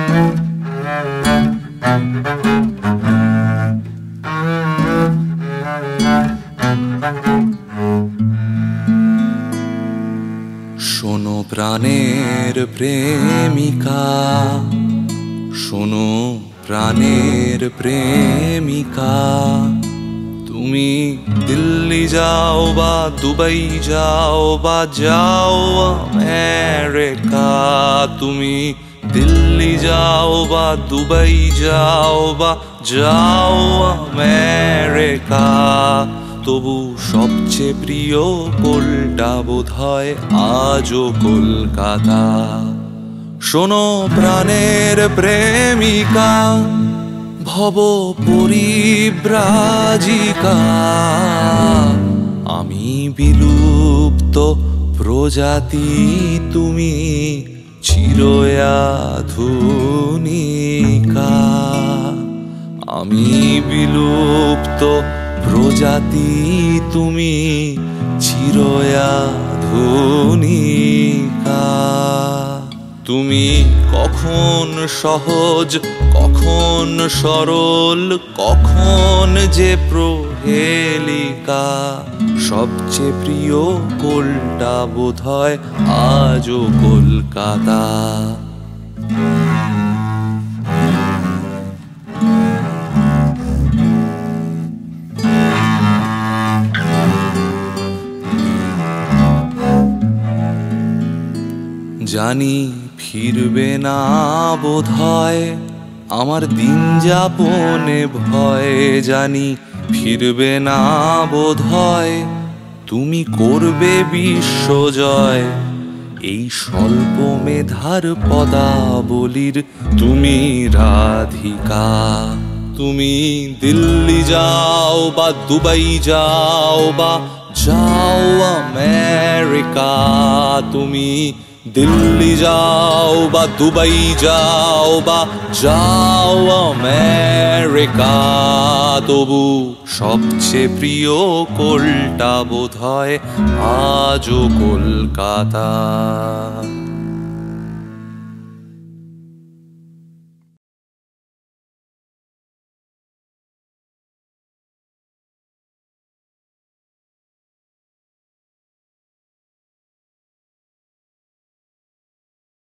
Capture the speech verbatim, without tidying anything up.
শোনো প্রাণের প্রেমিকা, শোনো প্রাণের প্রেমিকা, তুমি দিল্লি যাও বা দুবাই যাও বা যাও আমেরিকা, তুমি দিল্লি যাও বা দুবাই যাও বা যাও আমেরিকা, তবু সবচেয়ে প্রিয় কোলটা বোধহয় আজও কলকাতা। শোনো প্রাণের প্রেমিকা, ভব পরিব্রাজিকা, আমি বিলুপ্ত প্রজাতি, তুমি চিরয়াধুনিকা। আমি বিলুপ্ত প্রজাতি, তুমি চিরয়াধুনিকা। তুমি কখন সহজ, কখন সরল, কখন যে প্রহেলিকা, সবচেয়ে প্রিয় কোলটা বোধহয় আজও কলকাতা। জানি ফিরবে না বোধহয়, আমার দিন যাপনে ভয়, জানি ফিরবে না বোধহয়, তুমি করবে বিশ্বজয়। এই স্বল্প মেধার পদাবলীর তুমি রাধিকা। তুমি দিল্লি যাও বা দুবাই যাও বা যাও আমেরিকা, তুমি দিল্লি যাও বা দুবাই যাও বা যাও আমেরিকা, তবু সবচেয়ে প্রিয় কোলটা বোধহয় আজও কলকাতা।